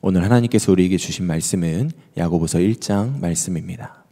오늘 하나님께서 우리에게 주신 말씀은 야고보서 1장 말씀입니다.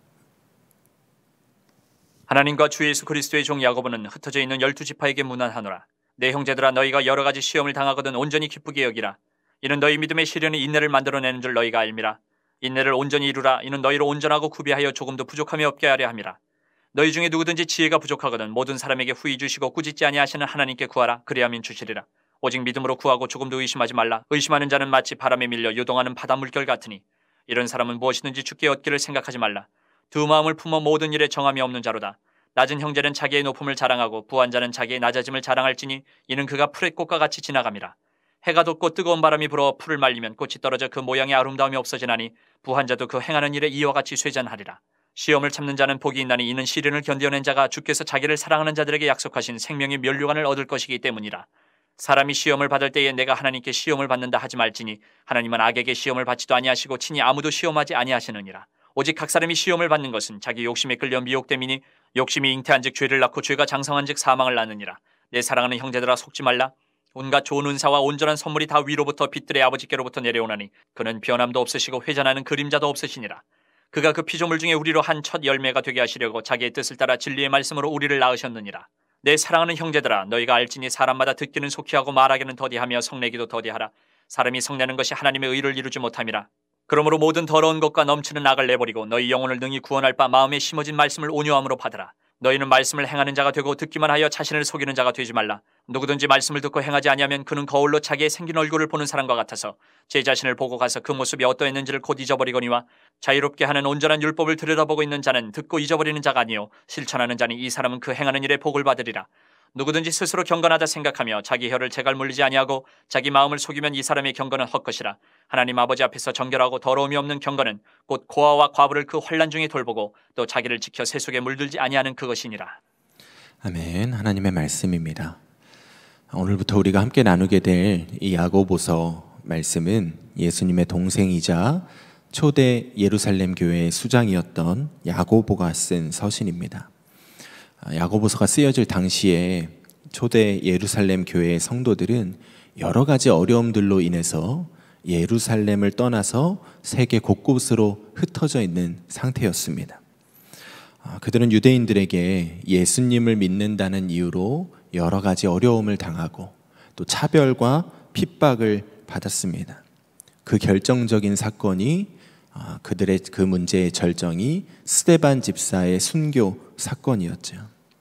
하나님과 주 예수 그리스도의 종 야고보는 흩어져 있는 12지파에게 문안하노라. 내 형제들아, 너희가 여러 가지 시험을 당하거든 온전히 기쁘게 여기라. 이는 너희 믿음의 시련이 인내를 만들어내는 줄 너희가 알미라. 인내를 온전히 이루라. 이는 너희를 온전하고 구비하여 조금도 부족함이 없게 하려 함이라. 너희 중에 누구든지 지혜가 부족하거든 모든 사람에게 후히 주시고 꾸짖지 아니하시는 하나님께 구하라. 그리하면 주시리라. 오직 믿음으로 구하고 조금도 의심하지 말라. 의심하는 자는 마치 바람에 밀려 요동하는 바다 물결 같으니 이런 사람은 무엇이든지 주께 얻기를 생각하지 말라. 두 마음을 품어 모든 일에 정함이 없는 자로다. 낮은 형제는 자기의 높음을 자랑하고 부한 자는 자기의 낮아짐을 자랑할지니 이는 그가 풀의 꽃과 같이 지나감이라. 해가 돋고 뜨거운 바람이 불어 풀을 말리면 꽃이 떨어져 그 모양의 아름다움이 없어지나니 부한 자도 그 행하는 일에 이와 같이 쇠잔하리라. 시험을 참는 자는 복이 있나니 이는 시련을 견뎌낸 자가 주께서 자기를 사랑하는 자들에게 약속하신 생명의 면류관을 얻을 것이기 때문이라. 사람이 시험을 받을 때에 내가 하나님께 시험을 받는다 하지 말지니 하나님은 악에게 시험을 받지도 아니하시고 친히 아무도 시험하지 아니하시느니라. 오직 각 사람이 시험을 받는 것은 자기 욕심에 끌려 미혹됨이니 욕심이 잉태한즉 죄를 낳고 죄가 장성한즉 사망을 낳느니라. 내 사랑하는 형제들아, 속지 말라. 온갖 좋은 은사와 온전한 선물이 다 위로부터 빛들의 아버지께로부터 내려오나니 그는 변함도 없으시고 회전하는 그림자도 없으시니라. 그가 그 피조물 중에 우리로 한 첫 열매가 되게 하시려고 자기의 뜻을 따라 진리의 말씀으로 우리를 낳으셨느니라. 내 사랑하는 형제들아, 너희가 알지니 사람마다 듣기는 속히 하고 말하기는 더디하며 성내기도 더디하라. 사람이 성내는 것이 하나님의 의를 이루지 못함이라. 그러므로 모든 더러운 것과 넘치는 악을 내버리고 너희 영혼을 능히 구원할 바 마음에 심어진 말씀을 온유함으로 받으라. 너희는 말씀을 행하는 자가 되고 듣기만 하여 자신을 속이는 자가 되지 말라. 누구든지 말씀을 듣고 행하지 아니하면 그는 거울로 자기의 생긴 얼굴을 보는 사람과 같아서 제 자신을 보고 가서 그 모습이 어떠했는지를 곧 잊어버리거니와 자유롭게 하는 온전한 율법을 들여다보고 있는 자는 듣고 잊어버리는 자가 아니요 실천하는 자니 이 사람은 그 행하는 일에 복을 받으리라. 누구든지 스스로 경건하다 생각하며 자기 혀를 제갈 물리지 아니하고 자기 마음을 속이면 이 사람의 경건은 헛것이라. 하나님 아버지 앞에서 정결하고 더러움이 없는 경건은 곧 고아와 과부를 그 환난 중에 돌보고 또 자기를 지켜 세속에 물들지 아니하는 그것이니라. 아멘. 하나님의 말씀입니다. 오늘부터 우리가 함께 나누게 될 이 야고보서 말씀은 예수님의 동생이자 초대 예루살렘 교회의 수장이었던 야고보가 쓴 서신입니다. 야고보서가 쓰여질 당시에 초대 예루살렘 교회의 성도들은 여러 가지 어려움들로 인해서 예루살렘을 떠나서 세계 곳곳으로 흩어져 있는 상태였습니다. 그들은 유대인들에게 예수님을 믿는다는 이유로 여러 가지 어려움을 당하고 또 차별과 핍박을 받았습니다. 그 결정적인 사건이 그들의 그 문제의 절정이 스데반 집사의 순교 사건이었죠.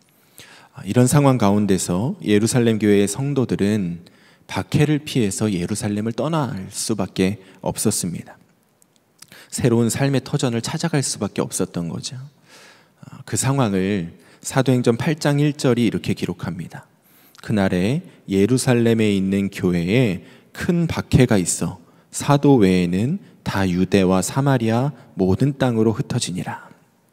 이런 상황 가운데서 예루살렘 교회의 성도들은 박해를 피해서 예루살렘을 떠날 수밖에 없었습니다. 새로운 삶의 터전을 찾아갈 수밖에 없었던 거죠. 그 상황을 사도행전 8장 1절이 이렇게 기록합니다. 그날에 예루살렘에 있는 교회에 큰 박해가 있어 사도 외에는 다 유대와 사마리아 모든 땅으로 흩어지니라.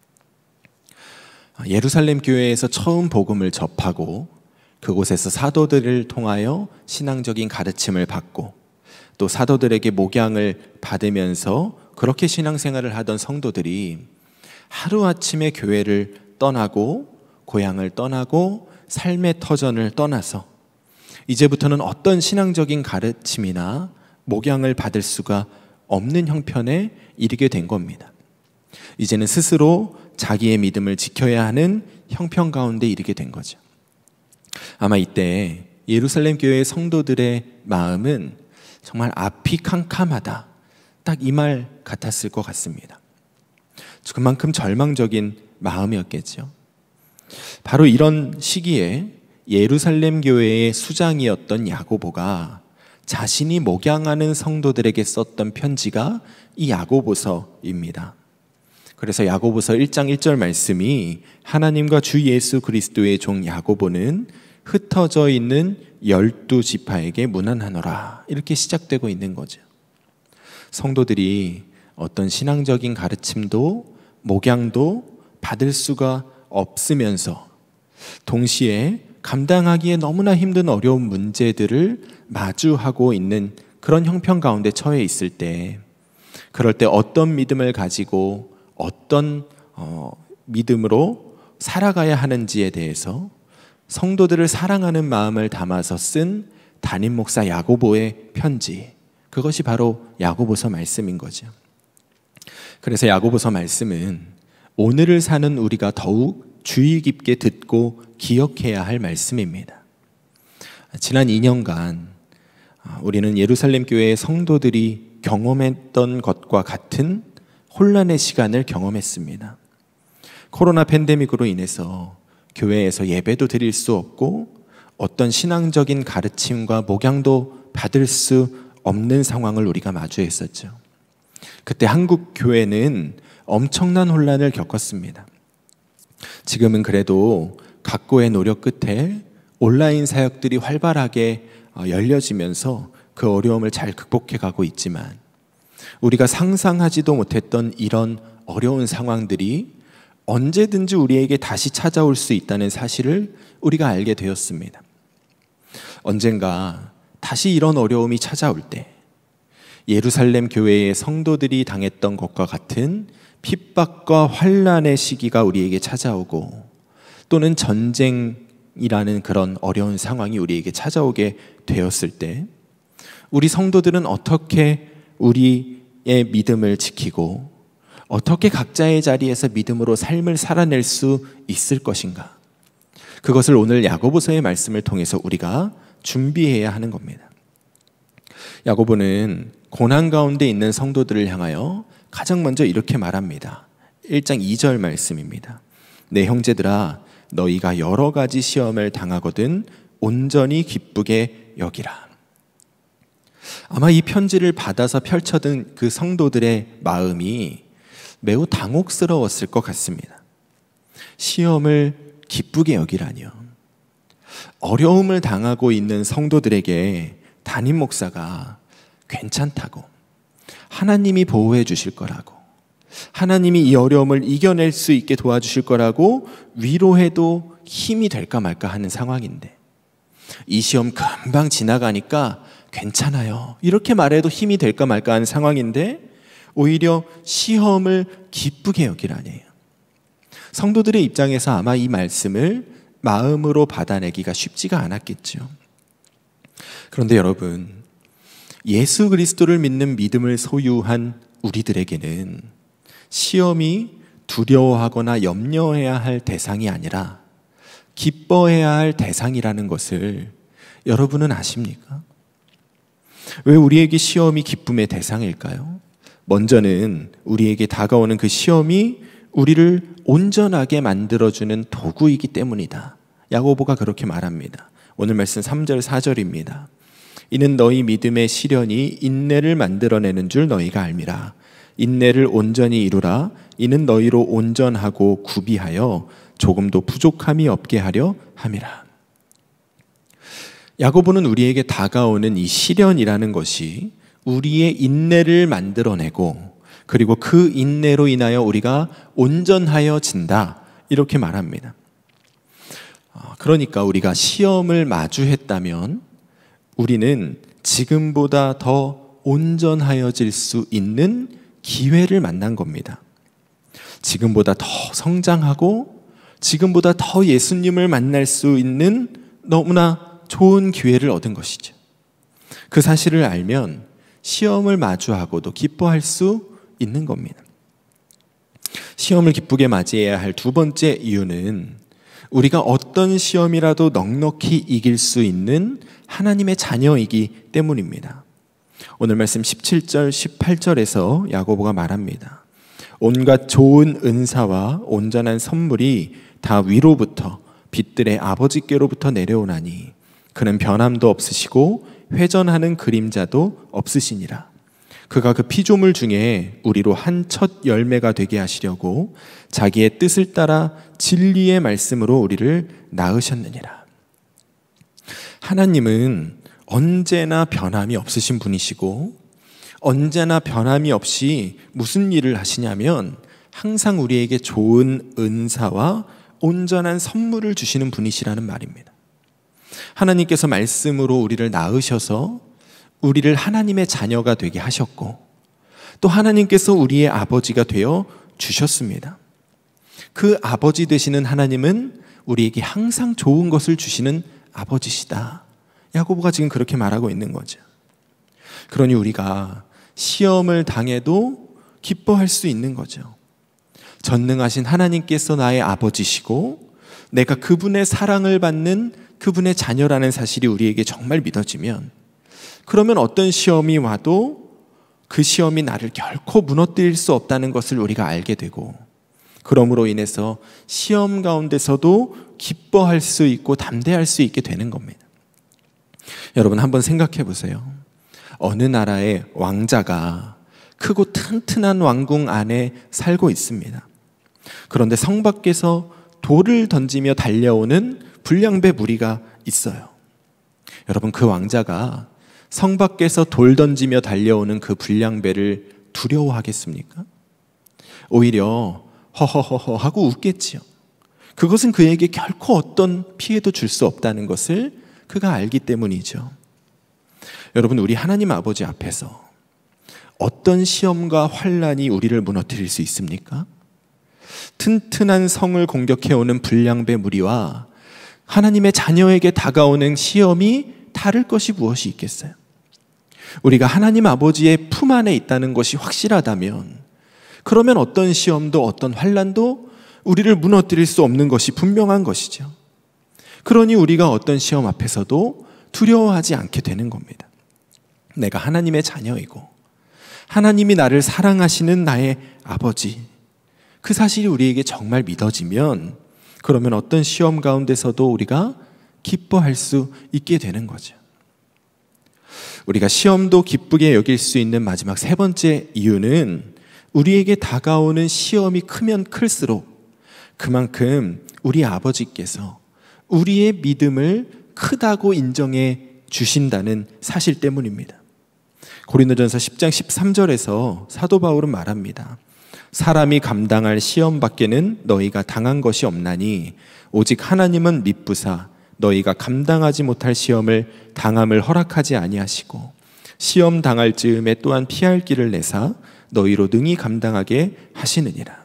예루살렘 교회에서 처음 복음을 접하고 그곳에서 사도들을 통하여 신앙적인 가르침을 받고 또 사도들에게 목양을 받으면서 그렇게 신앙생활을 하던 성도들이 하루아침에 교회를 떠나고 고향을 떠나고 삶의 터전을 떠나서 이제부터는 어떤 신앙적인 가르침이나 목양을 받을 수가 없는 형편에 이르게 된 겁니다. 이제는 스스로 자기의 믿음을 지켜야 하는 형편 가운데 이르게 된 거죠. 아마 이때 예루살렘 교회의 성도들의 마음은 정말 앞이 캄캄하다, 딱 이 말 같았을 것 같습니다. 그만큼 절망적인 마음이었겠죠. 바로 이런 시기에 예루살렘 교회의 수장이었던 야고보가 자신이 목양하는 성도들에게 썼던 편지가 이 야고보서입니다. 그래서 야고보서 1장 1절 말씀이 하나님과 주 예수 그리스도의 종 야고보는 흩어져 있는 12지파에게 문안하노라, 이렇게 시작되고 있는 거죠. 성도들이 어떤 신앙적인 가르침도 목양도 받을 수가 없으면서 동시에 감당하기에 너무나 힘든 어려운 문제들을 마주하고 있는 그런 형편 가운데 처해 있을 때, 그럴 때 어떤 믿음을 가지고 어떤 믿음으로 살아가야 하는지에 대해서 성도들을 사랑하는 마음을 담아서 쓴 담임 목사 야고보의 편지, 그것이 바로 야고보서 말씀인 거죠. 그래서 야고보서 말씀은 오늘을 사는 우리가 더욱 주의 깊게 듣고 기억해야 할 말씀입니다. 지난 2년간 우리는 예루살렘 교회의 성도들이 경험했던 것과 같은 혼란의 시간을 경험했습니다. 코로나 팬데믹으로 인해서 교회에서 예배도 드릴 수 없고 어떤 신앙적인 가르침과 목양도 받을 수 없는 상황을 우리가 마주했었죠. 그때 한국 교회는 엄청난 혼란을 겪었습니다. 지금은 그래도 각고의 노력 끝에 온라인 사역들이 활발하게 열려지면서 그 어려움을 잘 극복해 가고 있지만 우리가 상상하지도 못했던 이런 어려운 상황들이 언제든지 우리에게 다시 찾아올 수 있다는 사실을 우리가 알게 되었습니다. 언젠가 다시 이런 어려움이 찾아올 때 예루살렘 교회의 성도들이 당했던 것과 같은 핍박과 환난의 시기가 우리에게 찾아오고 또는 전쟁이라는 그런 어려운 상황이 우리에게 찾아오게 되었을 때 우리 성도들은 어떻게 우리의 믿음을 지키고 어떻게 각자의 자리에서 믿음으로 삶을 살아낼 수 있을 것인가? 그것을 오늘 야고보서의 말씀을 통해서 우리가 준비해야 하는 겁니다. 야고보는 고난 가운데 있는 성도들을 향하여 가장 먼저 이렇게 말합니다. 1장 2절 말씀입니다. 내 형제들아 너희가 여러 가지 시험을 당하거든 온전히 기쁘게 여기라. 아마 이 편지를 받아서 펼쳐든 그 성도들의 마음이 매우 당혹스러웠을 것 같습니다. 시험을 기쁘게 여기라니요. 어려움을 당하고 있는 성도들에게 담임 목사가 괜찮다고, 하나님이 보호해 주실 거라고, 하나님이 이 어려움을 이겨낼 수 있게 도와주실 거라고 위로해도 힘이 될까 말까 하는 상황인데, 이 시험 금방 지나가니까 괜찮아요, 이렇게 말해도 힘이 될까 말까 하는 상황인데 오히려 시험을 기쁘게 여기라니요. 성도들의 입장에서 아마 이 말씀을 마음으로 받아내기가 쉽지가 않았겠죠. 그런데 여러분, 예수 그리스도를 믿는 믿음을 소유한 우리들에게는 시험이 두려워하거나 염려해야 할 대상이 아니라 기뻐해야 할 대상이라는 것을 여러분은 아십니까? 왜 우리에게 시험이 기쁨의 대상일까요? 먼저는 우리에게 다가오는 그 시험이 우리를 온전하게 만들어주는 도구이기 때문이다. 야고보가 그렇게 말합니다. 오늘 말씀 3절 4절입니다. 이는 너희 믿음의 시련이 인내를 만들어내는 줄 너희가 알미라. 인내를 온전히 이루라. 이는 너희로 온전하고 구비하여 조금도 부족함이 없게 하려 함이라. 야고보는 우리에게 다가오는 이 시련이라는 것이 우리의 인내를 만들어내고 그리고 그 인내로 인하여 우리가 온전하여진다, 이렇게 말합니다. 그러니까 우리가 시험을 마주했다면 우리는 지금보다 더 온전하여질 수 있는 기회를 만난 겁니다. 지금보다 더 성장하고 지금보다 더 예수님을 만날 수 있는 너무나 좋은 기회를 얻은 것이죠. 그 사실을 알면 시험을 마주하고도 기뻐할 수 있는 겁니다. 시험을 기쁘게 맞이해야 할 두 번째 이유는 우리가 어떤 시험이라도 넉넉히 이길 수 있는 하나님의 자녀이기 때문입니다. 오늘 말씀 17절 18절에서 야고보가 말합니다. 온갖 좋은 은사와 온전한 선물이 다 위로부터 빛들의 아버지께로부터 내려오나니 그는 변함도 없으시고 회전하는 그림자도 없으시니라. 그가 그 피조물 중에 우리로 한 첫 열매가 되게 하시려고 자기의 뜻을 따라 진리의 말씀으로 우리를 낳으셨느니라. 하나님은 언제나 변함이 없으신 분이시고 언제나 변함이 없이 무슨 일을 하시냐면 항상 우리에게 좋은 은사와 온전한 선물을 주시는 분이시라는 말입니다. 하나님께서 말씀으로 우리를 낳으셔서 우리를 하나님의 자녀가 되게 하셨고 또 하나님께서 우리의 아버지가 되어 주셨습니다. 그 아버지 되시는 하나님은 우리에게 항상 좋은 것을 주시는 아버지시다. 야고보가 지금 그렇게 말하고 있는 거죠. 그러니 우리가 시험을 당해도 기뻐할 수 있는 거죠. 전능하신 하나님께서 나의 아버지시고 내가 그분의 사랑을 받는 그분의 자녀라는 사실이 우리에게 정말 믿어지면, 그러면 어떤 시험이 와도 그 시험이 나를 결코 무너뜨릴 수 없다는 것을 우리가 알게 되고, 그러므로 인해서 시험 가운데서도 기뻐할 수 있고 담대할 수 있게 되는 겁니다. 여러분 한번 생각해 보세요. 어느 나라의 왕자가 크고 튼튼한 왕궁 안에 살고 있습니다. 그런데 성 밖에서 돌을 던지며 달려오는 불량배 무리가 있어요. 여러분, 그 왕자가 성 밖에서 돌 던지며 달려오는 그 불량배를 두려워하겠습니까? 오히려 허허허허 하고 웃겠지요. 그것은 그에게 결코 어떤 피해도 줄 수 없다는 것을 그가 알기 때문이죠. 여러분, 우리 하나님 아버지 앞에서 어떤 시험과 환난이 우리를 무너뜨릴 수 있습니까? 튼튼한 성을 공격해오는 불량배 무리와 하나님의 자녀에게 다가오는 시험이 다를 것이 무엇이 있겠어요? 우리가 하나님 아버지의 품 안에 있다는 것이 확실하다면, 그러면 어떤 시험도 어떤 환난도 우리를 무너뜨릴 수 없는 것이 분명한 것이죠. 그러니 우리가 어떤 시험 앞에서도 두려워하지 않게 되는 겁니다. 내가 하나님의 자녀이고 하나님이 나를 사랑하시는 나의 아버지, 그 사실이 우리에게 정말 믿어지면, 그러면 어떤 시험 가운데서도 우리가 기뻐할 수 있게 되는 거죠. 우리가 시험도 기쁘게 여길 수 있는 마지막 세 번째 이유는, 우리에게 다가오는 시험이 크면 클수록 그만큼 우리 아버지께서 우리의 믿음을 크다고 인정해 주신다는 사실 때문입니다. 고린도전서 10장 13절에서 사도 바울은 말합니다. 사람이 감당할 시험 밖에는 너희가 당한 것이 없나니 오직 하나님은 미쁘사 너희가 감당하지 못할 시험을 당함을 허락하지 아니하시고 시험 당할 즈음에 또한 피할 길을 내사 너희로 능히 감당하게 하시느니라.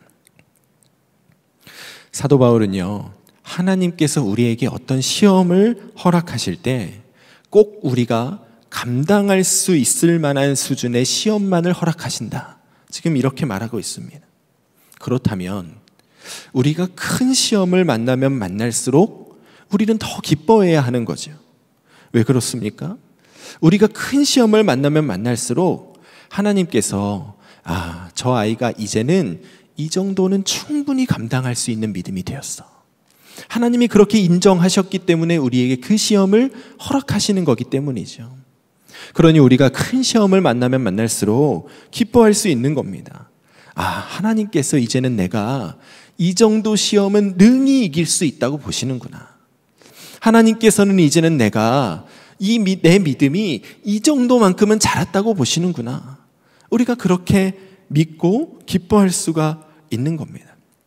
사도 바울은요, 하나님께서 우리에게 어떤 시험을 허락하실 때 꼭 우리가 감당할 수 있을 만한 수준의 시험만을 허락하신다, 지금 이렇게 말하고 있습니다. 그렇다면 우리가 큰 시험을 만나면 만날수록 우리는 더 기뻐해야 하는 거죠. 왜 그렇습니까? 우리가 큰 시험을 만나면 만날수록 하나님께서 저 아이가 이제는 이 정도는 충분히 감당할 수 있는 믿음이 되었어, 하나님이 그렇게 인정하셨기 때문에 우리에게 그 시험을 허락하시는 거기 때문이죠. 그러니 우리가 큰 시험을 만나면 만날수록 기뻐할 수 있는 겁니다. 하나님께서 이제는 내가 이 정도 시험은 능히 이길 수 있다고 보시는구나. 하나님께서는 이제는 내가 내 믿음이 이 정도만큼은 자랐다고 보시는구나. 우리가 그렇게 믿고 기뻐할 수가 있는 겁니다.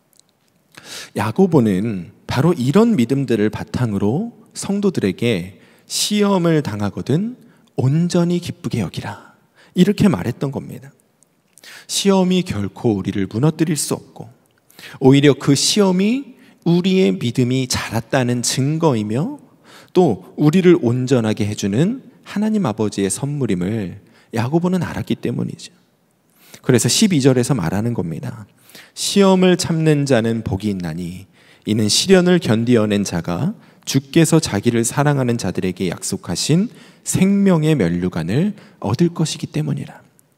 야고보는 바로 이런 믿음들을 바탕으로 성도들에게 시험을 당하거든 온전히 기쁘게 여기라, 이렇게 말했던 겁니다. 시험이 결코 우리를 무너뜨릴 수 없고, 오히려 그 시험이 우리의 믿음이 자랐다는 증거이며 또 우리를 온전하게 해주는 하나님 아버지의 선물임을 야고보는 알았기 때문이죠. 그래서 12절에서 말하는 겁니다. 시험을 참는 자는 복이 있나니 이는 시련을 견디어낸 자가 주께서 자기를 사랑하는 자들에게 약속하신 생명의 면류관을 얻을 것이기 때문이라.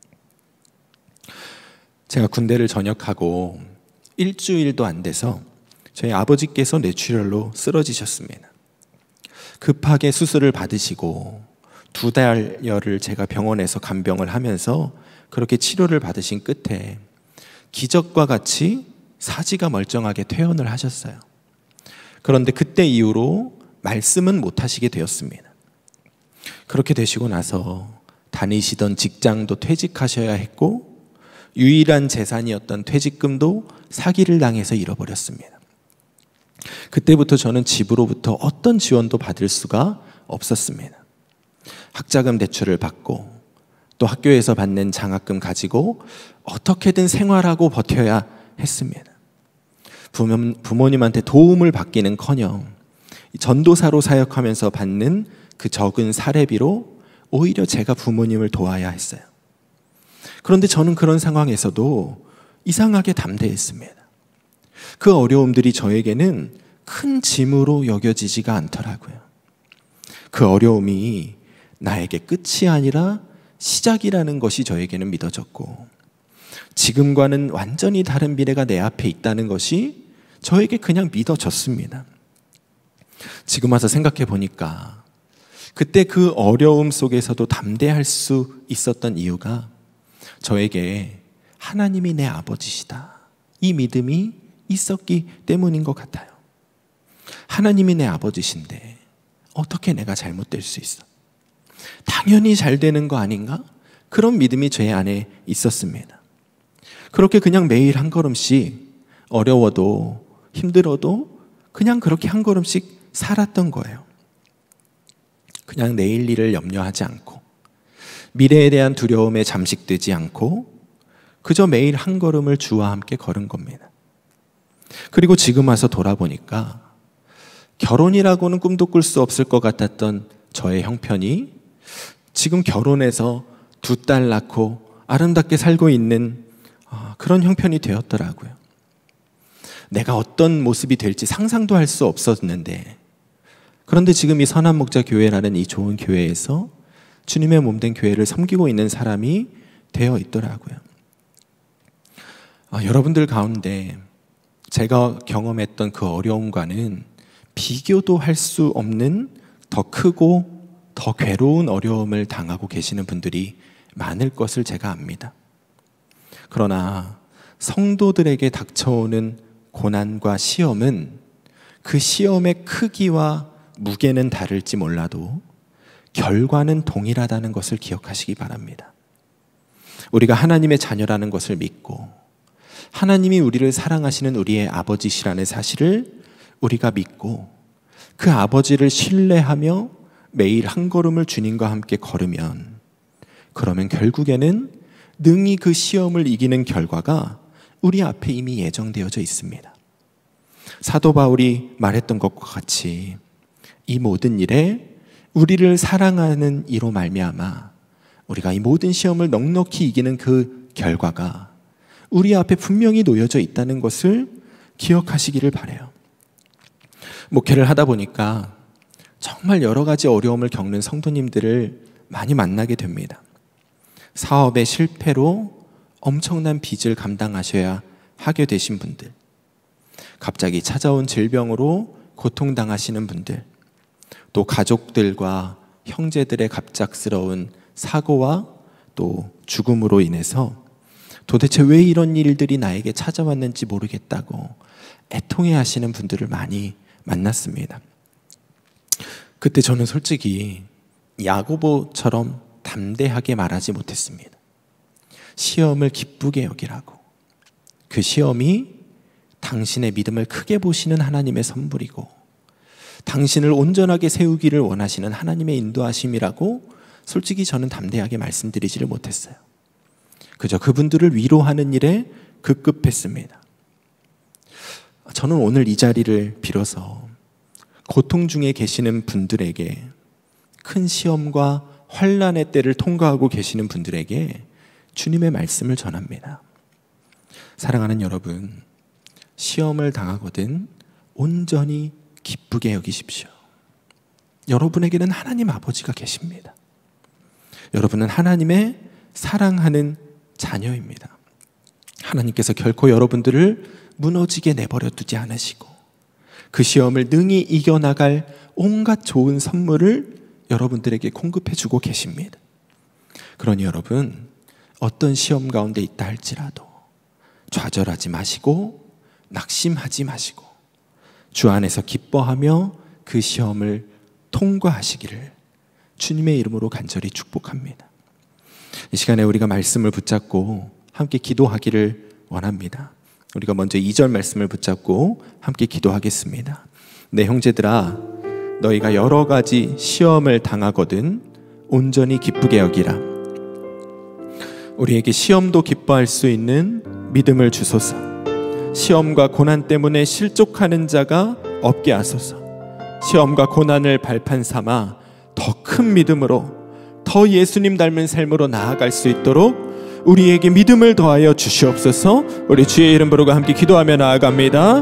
제가 군대를 전역하고 일주일도 안 돼서 저희 아버지께서 뇌출혈로 쓰러지셨습니다. 급하게 수술을 받으시고 2달여를 제가 병원에서 간병을 하면서 그렇게 치료를 받으신 끝에 기적과 같이 사지가 멀쩡하게 퇴원을 하셨어요. 그런데 그때 이후로 말씀은 못 하시게 되었습니다. 그렇게 되시고 나서 다니시던 직장도 퇴직하셔야 했고 유일한 재산이었던 퇴직금도 사기를 당해서 잃어버렸습니다. 그때부터 저는 집으로부터 어떤 지원도 받을 수가 없었습니다. 학자금 대출을 받고 또 학교에서 받는 장학금 가지고 어떻게든 생활하고 버텨야 했습니다. 부모님한테 도움을 받기는커녕 전도사로 사역하면서 받는 그 적은 사례비로 오히려 제가 부모님을 도와야 했어요. 그런데 저는 그런 상황에서도 이상하게 담대했습니다. 그 어려움들이 저에게는 큰 짐으로 여겨지지가 않더라고요. 그 어려움이 나에게 끝이 아니라 시작이라는 것이 저에게는 믿어졌고, 지금과는 완전히 다른 미래가 내 앞에 있다는 것이 저에게 그냥 믿어졌습니다. 지금 와서 생각해 보니까 그때 그 어려움 속에서도 담대할 수 있었던 이유가 저에게 하나님이 내 아버지시다, 이 믿음이 있었기 때문인 것 같아요. 하나님이 내 아버지신데 어떻게 내가 잘못될 수 있어? 당연히 잘 되는 거 아닌가? 그런 믿음이 제 안에 있었습니다. 그렇게 그냥 매일 한 걸음씩, 어려워도 힘들어도 그냥 그렇게 한 걸음씩 살았던 거예요. 그냥 내일 일을 염려하지 않고, 미래에 대한 두려움에 잠식되지 않고, 그저 매일 한 걸음을 주와 함께 걸은 겁니다. 그리고 지금 와서 돌아보니까 결혼이라고는 꿈도 꿀 수 없을 것 같았던 저의 형편이 지금 결혼해서 2딸 낳고 아름답게 살고 있는 그런 형편이 되었더라고요. 내가 어떤 모습이 될지 상상도 할 수 없었는데, 그런데 지금 이 선한 목자 교회라는 이 좋은 교회에서 주님의 몸된 교회를 섬기고 있는 사람이 되어 있더라고요. 여러분들 가운데 제가 경험했던 그 어려움과는 비교도 할 수 없는 더 크고 더 괴로운 어려움을 당하고 계시는 분들이 많을 것을 제가 압니다. 그러나 성도들에게 닥쳐오는 고난과 시험은 그 시험의 크기와 무게는 다를지 몰라도 결과는 동일하다는 것을 기억하시기 바랍니다. 우리가 하나님의 자녀라는 것을 믿고 하나님이 우리를 사랑하시는 우리의 아버지시라는 사실을 우리가 믿고 그 아버지를 신뢰하며 매일 한 걸음을 주님과 함께 걸으면, 그러면 결국에는 능히 그 시험을 이기는 결과가 우리 앞에 이미 예정되어져 있습니다. 사도 바울이 말했던 것과 같이 이 모든 일에 우리를 사랑하는 이로 말미암아 우리가 이 모든 시험을 넉넉히 이기는 그 결과가 우리 앞에 분명히 놓여져 있다는 것을 기억하시기를 바라요. 목회를 하다 보니까 정말 여러 가지 어려움을 겪는 성도님들을 많이 만나게 됩니다. 사업의 실패로 엄청난 빚을 감당하셔야 하게 되신 분들, 갑자기 찾아온 질병으로 고통당하시는 분들, 또 가족들과 형제들의 갑작스러운 사고와 또 죽음으로 인해서 도대체 왜 이런 일들이 나에게 찾아왔는지 모르겠다고 애통해 하시는 분들을 많이 만났습니다. 그때 저는 솔직히 야고보처럼 담대하게 말하지 못했습니다. 시험을 기쁘게 여기라고. 그 시험이 당신의 믿음을 크게 보시는 하나님의 선물이고 당신을 온전하게 세우기를 원하시는 하나님의 인도하심이라고 솔직히 저는 담대하게 말씀드리지를 못했어요. 그저 그분들을 위로하는 일에 급급했습니다. 저는 오늘 이 자리를 빌어서 고통 중에 계시는 분들에게, 큰 시험과 환난의 때를 통과하고 계시는 분들에게 주님의 말씀을 전합니다. 사랑하는 여러분, 시험을 당하거든 온전히 기쁘게 여기십시오. 여러분에게는 하나님 아버지가 계십니다. 여러분은 하나님의 사랑하는 자녀입니다. 하나님께서 결코 여러분들을 무너지게 내버려 두지 않으시고 그 시험을 능히 이겨나갈 온갖 좋은 선물을 여러분들에게 공급해 주고 계십니다. 그러니 여러분, 어떤 시험 가운데 있다 할지라도 좌절하지 마시고 낙심하지 마시고 주 안에서 기뻐하며 그 시험을 통과하시기를 주님의 이름으로 간절히 축복합니다. 이 시간에 우리가 말씀을 붙잡고 함께 기도하기를 원합니다. 우리가 먼저 2절 말씀을 붙잡고 함께 기도하겠습니다. 내 형제들아, 너희가 여러 가지 시험을 당하거든 온전히 기쁘게 여기라. 우리에게 시험도 기뻐할 수 있는 믿음을 주소서. 시험과 고난 때문에 실족하는 자가 없게 하소서. 시험과 고난을 발판 삼아 더 큰 믿음으로 더 예수님 닮은 삶으로 나아갈 수 있도록 우리에게 믿음을 더하여 주시옵소서. 우리 주의 이름 부르고 함께 기도하며 나아갑니다.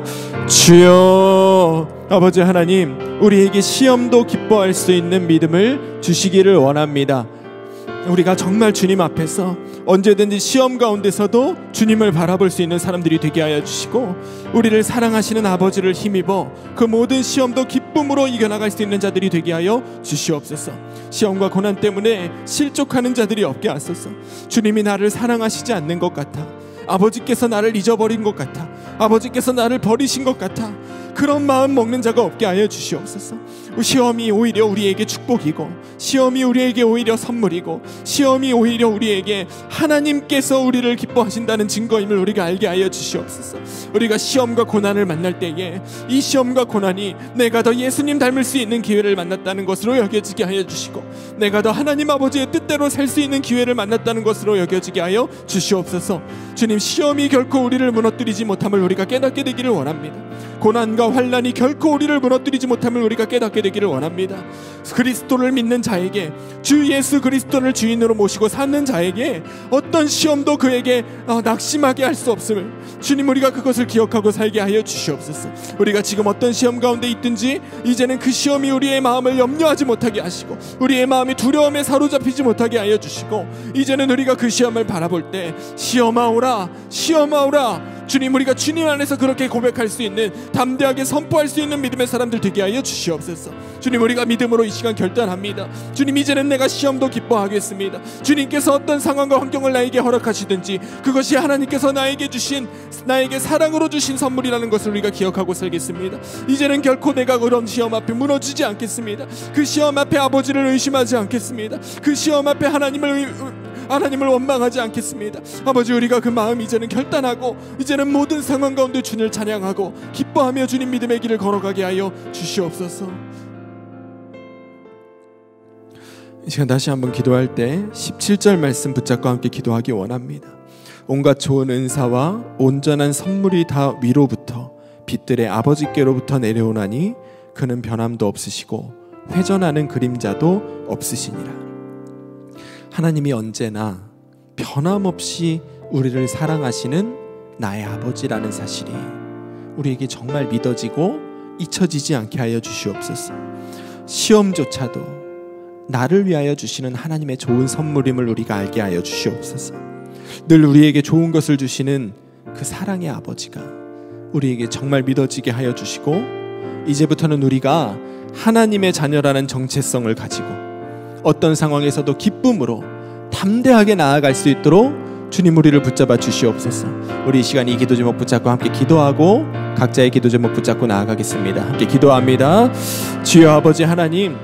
주여, 아버지 하나님, 우리에게 시험도 기뻐할 수 있는 믿음을 주시기를 원합니다. 우리가 정말 주님 앞에서 언제든지 시험 가운데서도 주님을 바라볼 수 있는 사람들이 되게 하여 주시고, 우리를 사랑하시는 아버지를 힘입어 그 모든 시험도 기쁨으로 이겨나갈 수 있는 자들이 되게 하여 주시옵소서. 시험과 고난 때문에 실족하는 자들이 없게 하소서. 주님이 나를 사랑하시지 않는 것 같아, 아버지께서 나를 잊어버린 것 같아, 아버지께서 나를 버리신 것 같아, 그런 마음 먹는 자가 없게 하여 주시옵소서. 시험이 오히려 우리에게 축복이고, 시험이 우리에게 오히려 선물이고, 시험이 오히려 우리에게 하나님께서 우리를 기뻐하신다는 증거임을 우리가 알게 하여 주시옵소서. 우리가 시험과 고난을 만날 때에 이 시험과 고난이 내가 더 예수님 닮을 수 있는 기회를 만났다는 것으로 여겨지게 하여 주시고, 내가 더 하나님 아버지의 뜻대로 살 수 있는 기회를 만났다는 것으로 여겨지게 하여 주시옵소서. 주님, 시험이 결코 우리를 무너뜨리지 못함을 우리가 깨닫게 되기를 원합니다. 고난과 환난이 결코 우리를 무너뜨리지 못함을 우리가 깨닫게 되기를 원합니다. 그리스도를 믿는 자에게, 주 예수 그리스도를 주인으로 모시고 사는 자에게 어떤 시험도 그에게 낙심하게 할 수 없음을 주님, 우리가 그것을 기억하고 살게 하여 주시옵소서. 우리가 지금 어떤 시험 가운데 있든지 이제는 그 시험이 우리의 마음을 염려하지 못하게 하시고, 우리의 마음이 두려움에 사로잡히지 못하게 하여 주시고, 이제는 우리가 그 시험을 바라볼 때 시험하오라, 시험하오라, 주님, 우리가 주님 안에서 그렇게 고백할 수 있는, 담대하게 선포할 수 있는 믿음의 사람들 되게 하여 주시옵소서. 주님, 우리가 믿음으로 이 시간 결단합니다. 주님, 이제는 내가 시험도 기뻐하겠습니다. 주님께서 어떤 상황과 환경을 나에게 허락하시든지 그것이 하나님께서 나에게 주신, 나에게 사랑으로 주신 선물이라는 것을 우리가 기억하고 살겠습니다. 이제는 결코 내가 그런 시험 앞에 무너지지 않겠습니다. 그 시험 앞에 아버지를 의심하지 않겠습니다. 그 시험 앞에 하나님을 원망하지 않겠습니다. 아버지, 우리가 그 마음 이제는 결단하고, 이제는 모든 상황 가운데 주님을 찬양하고 기뻐하며 주님 믿음의 길을 걸어가게 하여 주시옵소서. 이 시간 다시 한번 기도할 때 17절 말씀 붙잡고 함께 기도하기 원합니다. 온갖 좋은 은사와 온전한 선물이 다 위로부터 빛들의 아버지께로부터 내려오나니 그는 변함도 없으시고 회전하는 그림자도 없으시니라. 하나님이 언제나 변함없이 우리를 사랑하시는 나의 아버지라는 사실이 우리에게 정말 믿어지고 잊혀지지 않게 하여 주시옵소서. 시험조차도 나를 위하여 주시는 하나님의 좋은 선물임을 우리가 알게 하여 주시옵소서. 늘 우리에게 좋은 것을 주시는 그 사랑의 아버지가 우리에게 정말 믿어지게 하여 주시고, 이제부터는 우리가 하나님의 자녀라는 정체성을 가지고 어떤 상황에서도 기쁨으로 담대하게 나아갈 수 있도록 주님, 우리를 붙잡아 주시옵소서. 우리 이 시간 이 기도 제목 붙잡고 함께 기도하고 각자의 기도 제목 붙잡고 나아가겠습니다. 함께 기도합니다. 주여 아버지 하나님,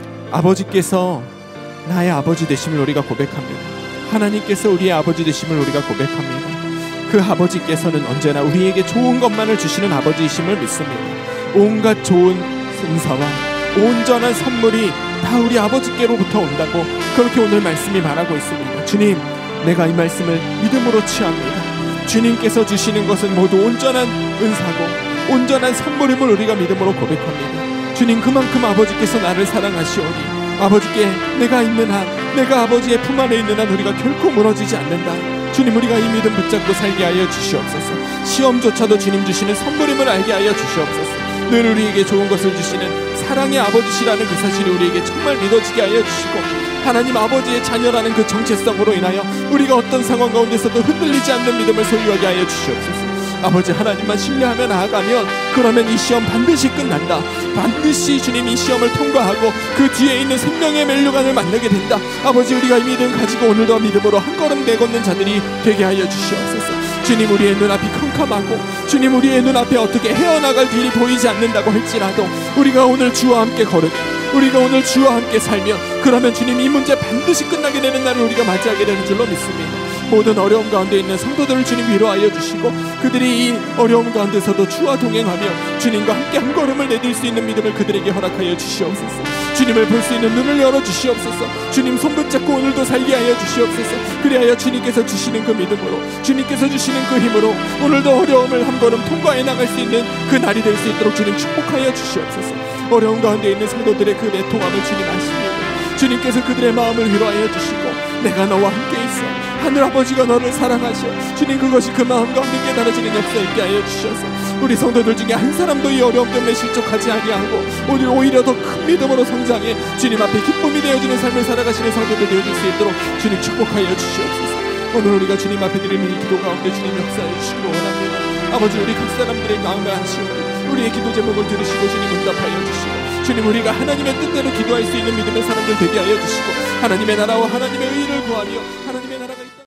아버지께서 나의 아버지 되심을 우리가 고백합니다. 하나님께서 우리의 아버지 되심을 우리가 고백합니다. 그 아버지께서는 언제나 우리에게 좋은 것만을 주시는 아버지이심을 믿습니다. 온갖 좋은 은사와 온전한 선물이 다 우리 아버지께로부터 온다고 그렇게 오늘 말씀이 말하고 있습니다. 주님, 내가 이 말씀을 믿음으로 취합니다. 주님께서 주시는 것은 모두 온전한 은사고 온전한 선물임을 우리가 믿음으로 고백합니다. 주님, 그만큼 아버지께서 나를 사랑하시오니 아버지께 내가 있는 한, 내가 아버지의 품 안에 있는 한 우리가 결코 무너지지 않는다. 주님, 우리가 이 믿음 붙잡고 살게 하여 주시옵소서. 시험조차도 주님 주시는 선물임을 알게 하여 주시옵소서. 늘 우리에게 좋은 것을 주시는 사랑의 아버지시라는 그 사실이 우리에게 정말 믿어지게 하여 주시고, 하나님 아버지의 자녀라는 그 정체성으로 인하여 우리가 어떤 상황 가운데서도 흔들리지 않는 믿음을 소유하게 하여 주시옵소서. 아버지 하나님만 신뢰하며 나아가면 그러면 이 시험 반드시 끝난다. 반드시 주님 이 시험을 통과하고 그 뒤에 있는 생명의 멸류관을 만나게 된다. 아버지, 우리가 이 믿음 가지고 오늘도 믿음으로 한 걸음 내걷는 자들이 되게 하여 주시옵소서. 주님, 우리의 눈앞이 캄캄하고 주님, 우리의 눈앞에 어떻게 헤어나갈 길이 보이지 않는다고 할지라도 우리가 오늘 주와 함께 걸으면, 우리가 오늘 주와 함께 살면, 그러면 주님 이 문제 반드시 끝나게 되는 날을 우리가 맞이하게 되는 줄로 믿습니다. 모든 어려움 가운데 있는 성도들을 주님 위로하여 주시고, 그들이 이 어려움 가운데서도 주와 동행하며 주님과 함께 한 걸음을 내딜 수 있는 믿음을 그들에게 허락하여 주시옵소서. 주님을 볼 수 있는 눈을 열어 주시옵소서. 주님 손 붙잡고 오늘도 살게 하여 주시옵소서. 그리하여 주님께서 주시는 그 믿음으로, 주님께서 주시는 그 힘으로 오늘도 어려움을 한 걸음 통과해 나갈 수 있는 그 날이 될 수 있도록 주님 축복하여 주시옵소서. 어려움 가운데 있는 성도들의 그 애통함을 주님 아십니다. 주님께서 그들의 마음을 위로하여 주시고 내가 너와 함께 있어 하늘아버지가 너를 사랑하셔 주님 그것이 그 마음 가운데 깨달아지는 역사 있게 하여 주셔서 우리 성도들 중에 한 사람도 이 어려움 때문에 실족하지 아니하고 오늘 오히려 더 큰 믿음으로 성장해 주님 앞에 기쁨이 되어지는 삶을 살아가시는 성도들 되어질 수 있도록 주님 축복하여 주시옵소서. 오늘 우리가 주님 앞에 드리는 이 기도 가운데 주님 역사해 주시기를 원합니다. 아버지 우리 각 사람들의 마음을 아시오니 우리의 기도 제목을 들으시고 주님 응답하여 주시고 주님 우리가 하나님의 뜻대로 기도할 수 있는 믿음의 사람들 되게 하여 주시고 하나님의 나라와 하나님의 의를 구하며 하나님의 나라가